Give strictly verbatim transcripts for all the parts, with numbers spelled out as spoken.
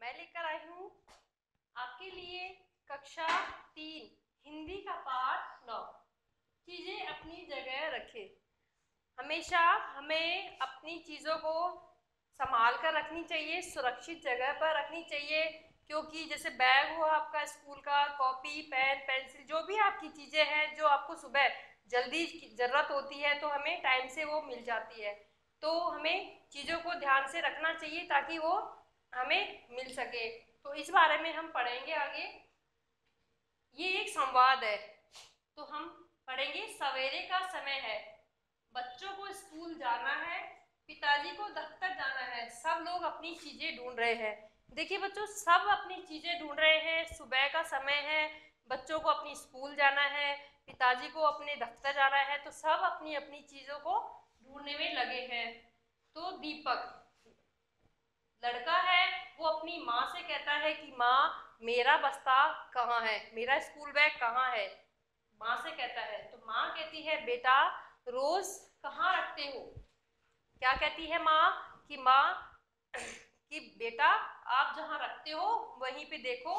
मैं लेकर आई हूँ आपके लिए कक्षा तीन हिंदी का पाठ नौ। चीजें अपनी जगह रखें। हमेशा हमें अपनी चीज़ों को संभाल कर रखनी चाहिए, सुरक्षित जगह पर रखनी चाहिए, क्योंकि जैसे बैग हो आपका स्कूल का, कॉपी पेन पेंसिल जो भी आपकी चीज़ें हैं जो आपको सुबह जल्दी ज़रूरत होती है तो हमें टाइम से वो मिल जाती है। तो हमें चीज़ों को ध्यान से रखना चाहिए ताकि वो हमें मिल सके। तो इस बारे में हम पढ़ेंगे आगे। ये एक संवाद है तो हम पढ़ेंगे। सवेरे का समय है, बच्चों को स्कूल जाना है, पिताजी को दफ्तर जाना है, सब लोग अपनी चीजें ढूंढ रहे हैं। देखिए बच्चों, सब अपनी चीजें ढूंढ रहे हैं। सुबह का समय है, बच्चों को अपनी स्कूल जाना है, पिताजी को अपने दफ्तर जाना है, तो सब अपनी अपनी चीजों को ढूंढने में लगे हैं। तो दीपक लड़का है, वो अपनी माँ से कहता है कि माँ मेरा बस्ता कहाँ है, मेरा स्कूल बैग कहाँ है। माँ से कहता है तो माँ कहती है बेटा रोज कहाँ रखते हो। क्या कहती है माँ कि माँ कि बेटा आप जहाँ रखते हो वहीं पे देखो।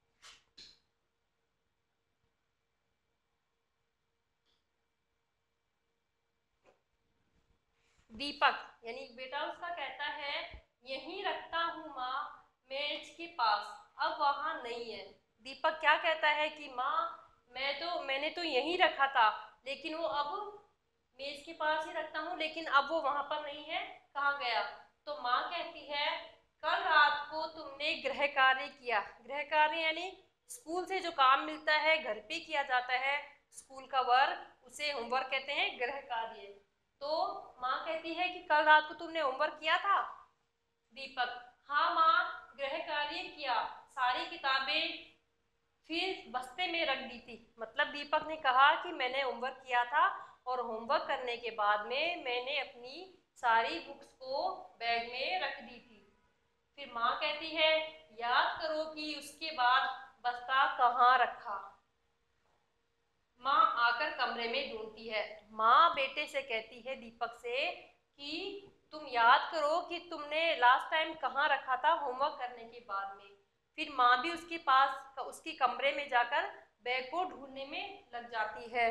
दीपक यानी बेटा उसका कहता है यहीं रखता हूँ माँ, मेज के पास, अब वहां नहीं है। दीपक क्या कहता है कि माँ मैं तो मैंने तो यहीं रखा था, लेकिन वो अब मेज के पास ही रखता हूँ, लेकिन अब वो वहां पर नहीं है, कहाँ गया। तो माँ कहती है कल रात को तुमने गृह कार्य किया। गृह कार्य यानी स्कूल से जो काम मिलता है घर पे किया जाता है, स्कूल का वर्क, उसे होमवर्क कहते हैं, गृह कार्य। तो माँ कहती है कि कल रात को तुमने होमवर्क किया था। दीपक हाँ माँ गृह कार्य किया, सारी किताबें फिर बस्ते में रख दी थी। मतलब दीपक ने कहा कि मैंने होमवर्क किया था और होमवर्क करने के बाद में मैंने अपनी सारी बुक्स को बैग में रख दी थी। फिर माँ कहती है याद करो कि उसके बाद बस्ता कहाँ रखा। माँ आकर कमरे में ढूंढती है। माँ बेटे से कहती है दीपक से कि तुम याद करो कि तुमने लास्ट टाइम कहाँ रखा था होमवर्क करने के बाद में। फिर माँ भी उसके पास उसके कमरे में जाकर बैग को ढूंढने में लग जाती है।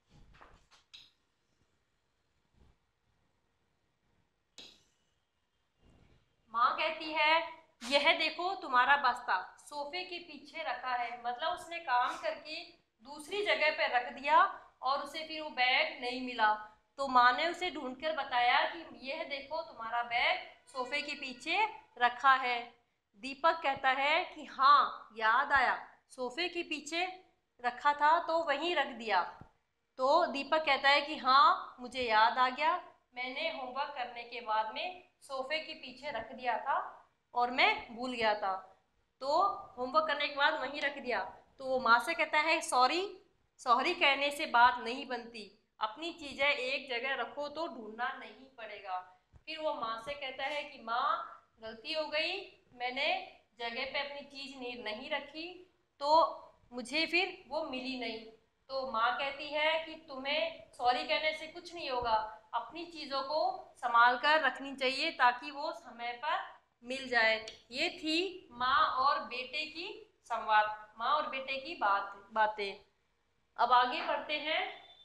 माँ कहती है यह देखो तुम्हारा बस्ता सोफे के पीछे रखा है। मतलब उसने काम करके दूसरी जगह पे रख दिया और उसे फिर वो बैग नहीं मिला। तो माँ ने उसे ढूंढकर बताया कि यह देखो तुम्हारा बैग सोफे के पीछे रखा है। दीपक कहता है कि हाँ याद आया, सोफे के पीछे रखा था तो वहीं रख दिया। तो दीपक कहता है कि हाँ मुझे याद आ गया, मैंने होमवर्क करने के बाद में सोफे के पीछे रख दिया था और मैं भूल गया था, तो होमवर्क करने के बाद वहीं रख दिया। तो वो माँ से कहता है सॉरी, सॉरी कहने से बात नहीं बनती, अपनी चीज़ें एक जगह रखो तो ढूंढना नहीं पड़ेगा। फिर वो माँ से कहता है कि माँ गलती हो गई, मैंने जगह पे अपनी चीज़ नहीं रखी तो मुझे फिर वो मिली नहीं। तो माँ कहती है कि तुम्हें सॉरी कहने से कुछ नहीं होगा, अपनी चीज़ों को संभाल कर रखनी चाहिए ताकि वो समय पर मिल जाए। ये थी माँ और बेटे की संवाद, माँ और बेटे की बात बातें। अब आगे बढ़ते हैं।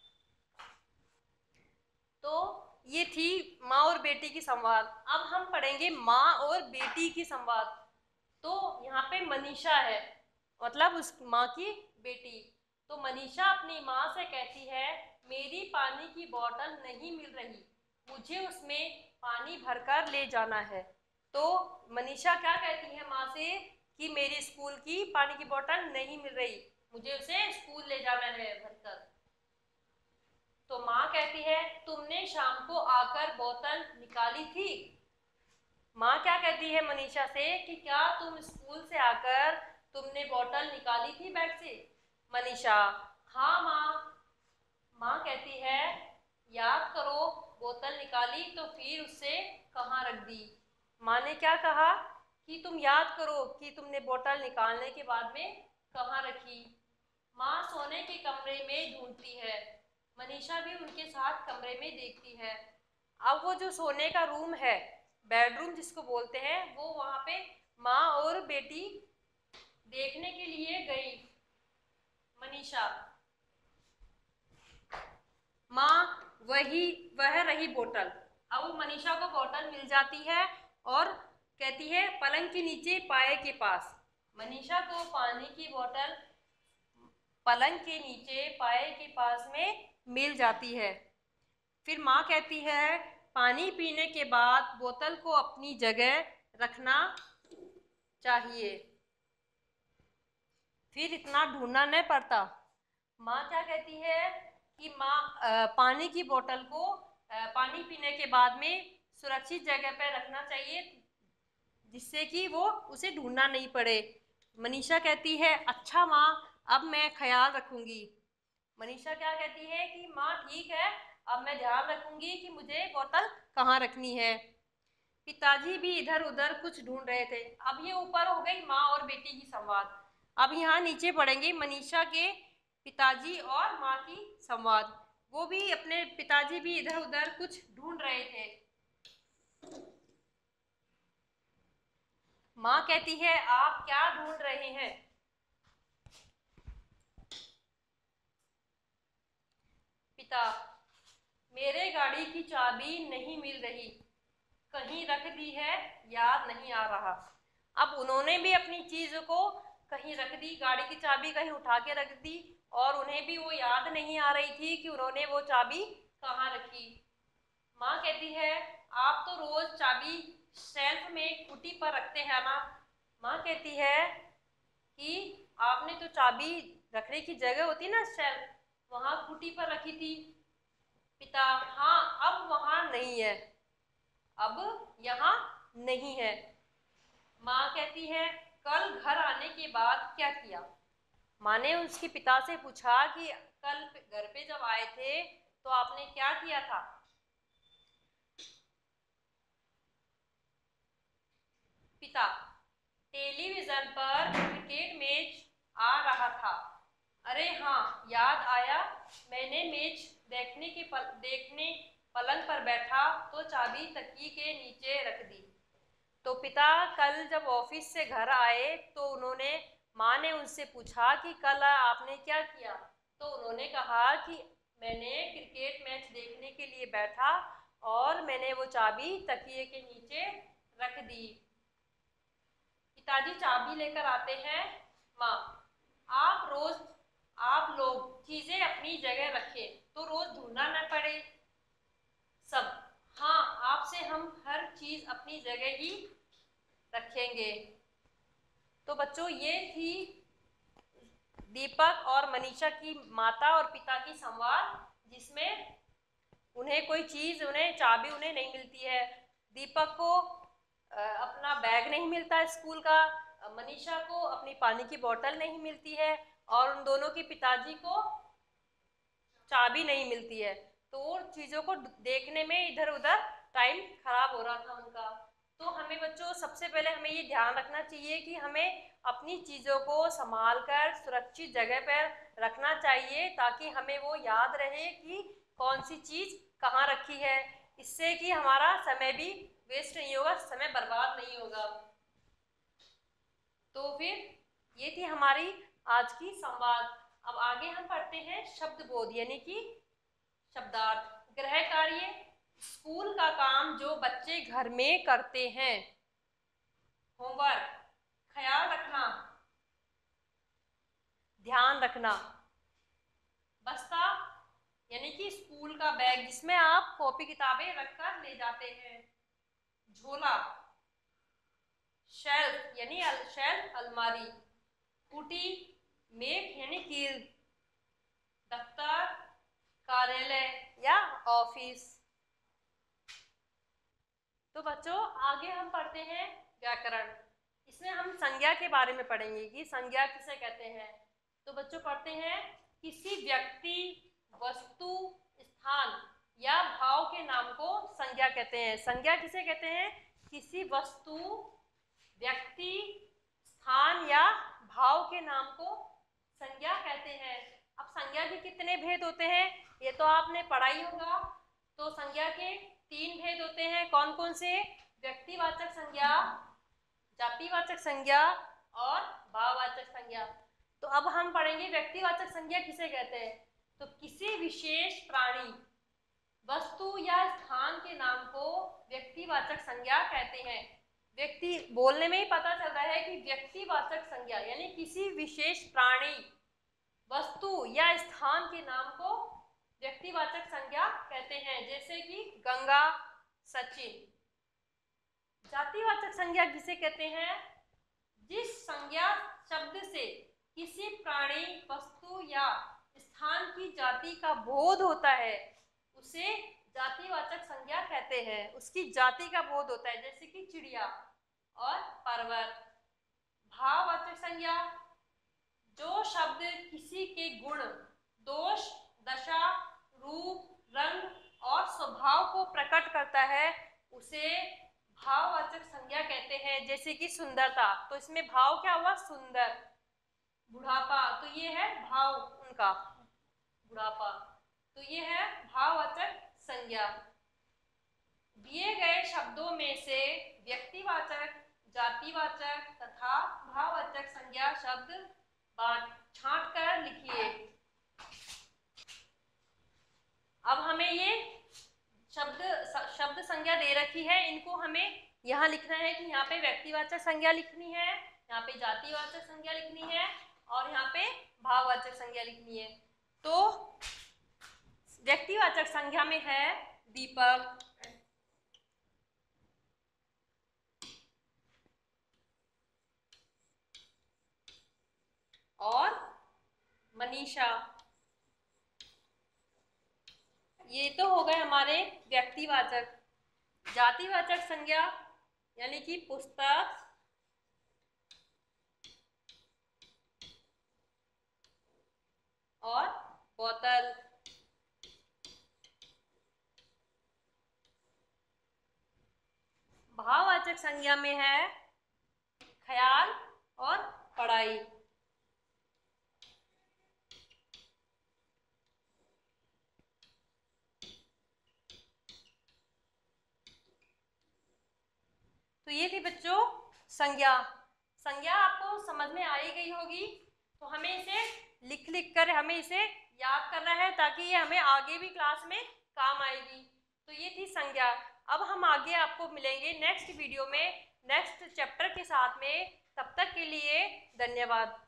तो ये थी माँ और बेटी की संवाद। अब हम पढ़ेंगे माँ और बेटी की संवाद। तो यहाँ पे मनीषा है, मतलब उस माँ की बेटी। तो मनीषा अपनी माँ से कहती है मेरी पानी की बोतल नहीं मिल रही, मुझे उसमें पानी भरकर ले जाना है। तो मनीषा क्या कहती है माँ से कि मेरी स्कूल की पानी की बोतल नहीं मिल रही, मुझे उसे स्कूल ले जाना है भरकर। तो माँ कहती है तुमने शाम को आकर बोतल निकाली थी। माँ क्या कहती है मनीषा से कि क्या तुम स्कूल से आकर तुमने बोतल निकाली थी बैग से। मनीषा हाँ माँ। माँ कहती है याद करो बोतल निकाली तो फिर उसे कहाँ रख दी। माँ ने क्या कहा कि तुम याद करो कि तुमने बोतल निकालने के बाद में कहाँ रखी। माँ सोने के कमरे में ढूंढती है, मनीषा भी उनके साथ कमरे में देखती है। अब वो जो सोने का रूम है बेडरूम जिसको बोलते हैं, वो वहाँ पे माँ और बेटी देखने के लिए गई। मनीषा, माँ वही वह रही बोतल। अब मनीषा को बोतल मिल जाती है और कहती है पलंग के नीचे पाए के पास। मनीषा को पानी की बोतल पलंग के नीचे पाए के पास में मिल जाती है। फिर माँ कहती है पानी पीने के बाद बोतल को अपनी जगह रखना चाहिए, फिर इतना ढूंढना नहीं पड़ता। माँ क्या कहती है कि माँ पानी की बोतल को आ, पानी पीने के बाद में सुरक्षित जगह पर रखना चाहिए, जिससे कि वो उसे ढूंढना नहीं पड़े। मनीषा कहती है अच्छा माँ, अब मैं ख्याल रखूंगी। मनीषा क्या कहती है कि माँ ठीक है, अब मैं ध्यान रखूंगी कि मुझे बोतल कहाँ रखनी है। पिताजी भी इधर उधर कुछ ढूंढ रहे थे। अब ये ऊपर हो गई माँ और बेटी की संवाद। अब यहाँ नीचे पढ़ेंगे मनीषा के पिताजी और माँ की संवाद। वो भी अपने पिताजी भी इधर उधर कुछ ढूंढ रहे थे। माँ कहती है आप क्या ढूंढ रहे हैं? पिता, मेरे गाड़ी की चाबी नहीं मिल रही, कहीं रख दी है, याद नहीं आ रहा। अब उन्होंने भी अपनी चीज को कहीं रख दी, गाड़ी की चाबी कहीं उठा के रख दी, और उन्हें भी वो याद नहीं आ रही थी कि उन्होंने वो चाबी कहाँ रखी। माँ कहती है आप तो रोज चाबी शेल्फ में खूंटी पर रखते हैं ना। माँ कहती है कि आपने तो चाबी रखने की जगह होती ना शेल्फ, वहां खूंटी पर रखी थी। पिता, हाँ अब वहां नहीं है, अब यहाँ नहीं है। माँ कहती है कल घर आने के बाद क्या किया? माँ ने उसके पिता से पूछा कि कल घर पे जब आए थे तो आपने क्या किया था? पिता, टेलीविजन पर क्रिकेट मैच आ रहा था। अरे हाँ याद आया, मैंने मैच देखने के पल, देखने पलंग पर बैठा तो चाबी तकिए के नीचे रख दी। तो पिता कल जब ऑफिस से घर आए तो उन्होंने माँ ने उनसे पूछा कि कल आपने क्या किया? तो उन्होंने कहा कि मैंने क्रिकेट मैच देखने के लिए बैठा और मैंने वो चाबी तकिए के नीचे रख दी। पिताजी चाबी लेकर आते हैं। माँ, आप रोज आप लोग चीजें अपनी जगह रखें तो रोज ढूंढना न पड़े। सब, हाँ आपसे हम हर चीज अपनी जगह ही रखेंगे। तो बच्चों ये थी दीपक और मनीषा की माता और पिता की संवाद, जिसमें उन्हें कोई चीज उन्हें चाबी उन्हें नहीं मिलती है। दीपक को अपना बैग नहीं मिलता स्कूल का, मनीषा को अपनी पानी की बोतल नहीं मिलती है, और उन दोनों के पिताजी को चाबी नहीं मिलती है। तो वो चीज़ों को देखने में इधर उधर टाइम खराब हो रहा था उनका। तो हमें बच्चों सबसे पहले हमें ये ध्यान रखना चाहिए कि हमें अपनी चीज़ों को संभाल कर सुरक्षित जगह पर रखना चाहिए, ताकि हमें वो याद रहे कि कौन सी चीज़ कहाँ रखी है। इससे कि हमारा समय भी वेस्ट नहीं होगा, समय बर्बाद नहीं होगा। तो फिर ये थी हमारी आज की संवाद। अब आगे हम पढ़ते हैं शब्द बोध यानी कि शब्दार्थ। गृह कार्य, स्कूल का काम जो बच्चे घर में करते हैं। होमवर्क, ख्याल रखना, ध्यान रखना। बस्ता यानी कि स्कूल का बैग जिसमें आप कॉपी किताबें रखकर ले जाते हैं। झोला, शेल्फ यानी अल, शेल्फ अलमारी। कुटी, मेख यानी कील। दफ्तर, कार्यालय या ऑफिस। तो बच्चों आगे हम पढ़ते हैं व्याकरण। इसमें हम संज्ञा के बारे में पढ़ेंगे कि संज्ञा किसे कहते हैं। तो बच्चों पढ़ते हैं किसी व्यक्ति, वस्तु, स्थान या भाव के नाम को संज्ञा कहते हैं। संज्ञा किसे कहते हैं? किसी वस्तु, व्यक्ति, स्थान या भाव के नाम को संज्ञा कहते हैं। अब संज्ञा के कितने भेद होते हैं ये तो आपने पढ़ा ही होगा। तो संज्ञा के तीन भेद होते हैं। कौन कौन से? व्यक्तिवाचक संज्ञा, जातिवाचक संज्ञा और भाववाचक संज्ञा। तो अब हम पढ़ेंगे व्यक्तिवाचक संज्ञा किसे कहते हैं। तो किसी विशेष प्राणी, वस्तु या स्थान के नाम को व्यक्तिवाचक संज्ञा कहते हैं। व्यक्ति बोलने में ही पता चल रहा है कि व्यक्तिवाचक संज्ञा यानी किसी विशेष प्राणी, वस्तु या स्थान के नाम को व्यक्तिवाचक संज्ञा कहते हैं, जैसे कि गंगा, सचिन। जातिवाचक संज्ञा किसे कहते हैं? जिस संज्ञा शब्द से किसी प्राणी, वस्तु या स्थान की जाति का बोध होता है उसे जातिवाचक संज्ञा कहते हैं। उसकी जाति का बोध होता है, जैसे कि चिड़िया और पर्वत। भाववाचक संज्ञा, जो शब्द किसी के गुण, दोष, दशा, रूप, रंग और स्वभाव को प्रकट करता है उसे भाववाचक संज्ञा कहते हैं, जैसे कि सुंदरता। तो इसमें भाव क्या हुआ? सुंदर। बुढ़ापा, तो ये है भाव उनका, बुढ़ापा। तो ये है भाववाचक संज्ञा। दिए गए शब्दों में से व्यक्तिवाचक, जातिवाचक तथा भाववाचक संज्ञा शब्द बांट छांट कर लिखिए। अब हमें ये शब्द शब्द संज्ञा दे रखी है, इनको हमें यहाँ लिखना है कि यहाँ पे व्यक्तिवाचक संज्ञा लिखनी है, यहाँ पे जातिवाचक संज्ञा लिखनी है और यहाँ पे भाववाचक संज्ञा लिखनी है। तो व्यक्तिवाचक संज्ञा में है दीपक, और मनीषा। ये तो हो गए हमारे व्यक्तिवाचक। जातिवाचक संज्ञा यानी कि पुस्तक, और बोतल। भाववाचक संज्ञा में है ख्याल और पढ़ाई। तो ये थी बच्चों संज्ञा। संज्ञा आपको समझ में आई गई होगी, तो हमें इसे लिख लिख कर हमें इसे याद करना है ताकि ये हमें आगे भी क्लास में काम आएगी। तो ये थी संज्ञा। अब हम आगे आपको मिलेंगे नेक्स्ट वीडियो में नेक्स्ट चैप्टर के साथ में। तब तक के लिए धन्यवाद।